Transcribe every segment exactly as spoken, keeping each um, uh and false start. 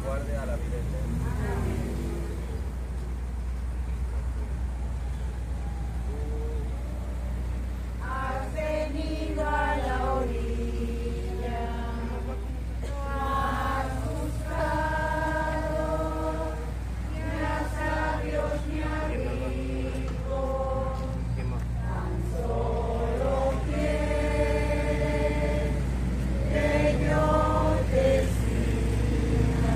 guarde a la vida eterna. Has venido a la orilla, has buscado, ni a sabios ni a ricos, tan solo quieres que yo te siga.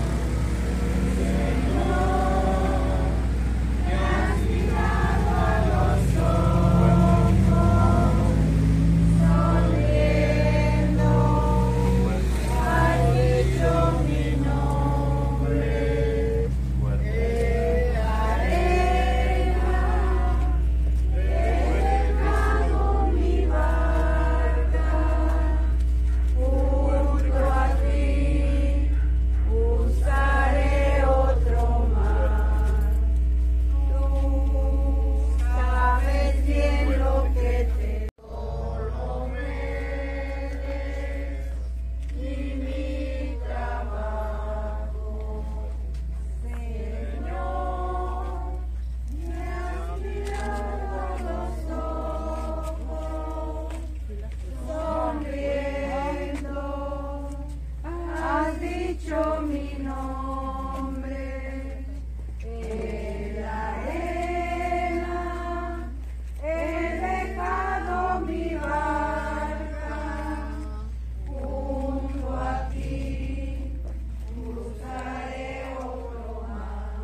Señor, me has mirado a los ojos, sonriendo, has dicho mi nombre, de la arena he dejado mi barca, junto a ti buscaré otro mar. Tú sabes bien lo que te solo mereces y mi trabajo. Señor, me has mirado a los ojos, sonriendo, has dicho mi nombre, en la arena he dejado mi barca, junto a ti buscaré otro mar.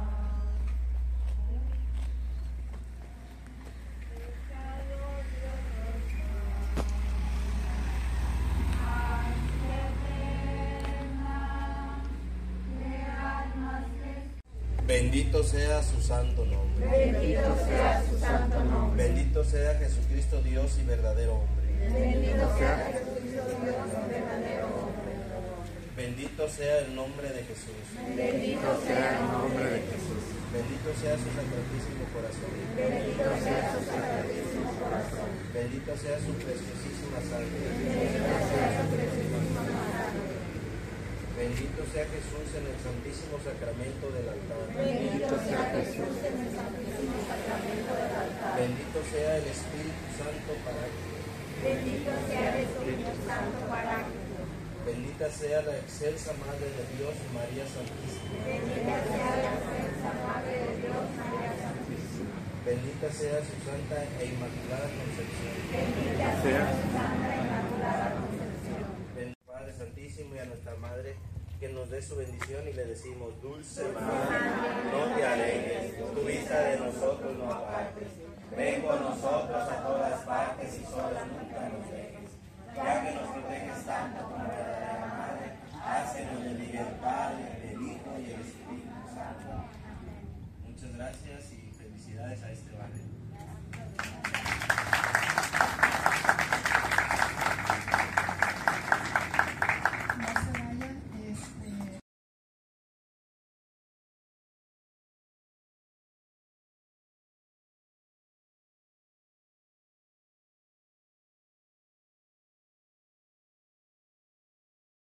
Bendito sea su santo nombre. Bendito sea su santo nombre. Bendito sea Jesucristo Dios y verdadero hombre. Bendito sea Jesucristo Dios y verdadero hombre. Bendito sea el nombre de Jesús. Bendito sea el nombre de Jesús. Bendito sea su sacratísimo corazón. Bendito sea su sacratísimo corazón. Bendito sea su preciosísima sangre. Bendito sea su preciosísima sangre. Bendito sea Jesús en el santísimo sacramento del altar. Bendito sea Jesús en el santísimo sacramento del altar. Bendito sea el Espíritu Santo Paráclito. Bendito sea el Espíritu Santo Paráclito. Bendita sea la excelsa Madre de Dios, María Santísima. Bendita sea la excelsa Madre de Dios, María Santísima. Bendita sea su santa e inmaculada concepción. Bendita sea su santa e inmaculada concepción. Bendito Padre Santísimo y a nuestra Madre, que nos dé su bendición y le decimos: Dulce Madre, no te alejes, tu vista de nosotros no apartes. Ven con nosotros a todas partes y sola nunca nos dejes. Ya que nos proteges tanto como verdadera Madre, haz que nos bendiga el Padre, el Hijo y el Espíritu Santo. Muchas gracias y felicidades a este barrio.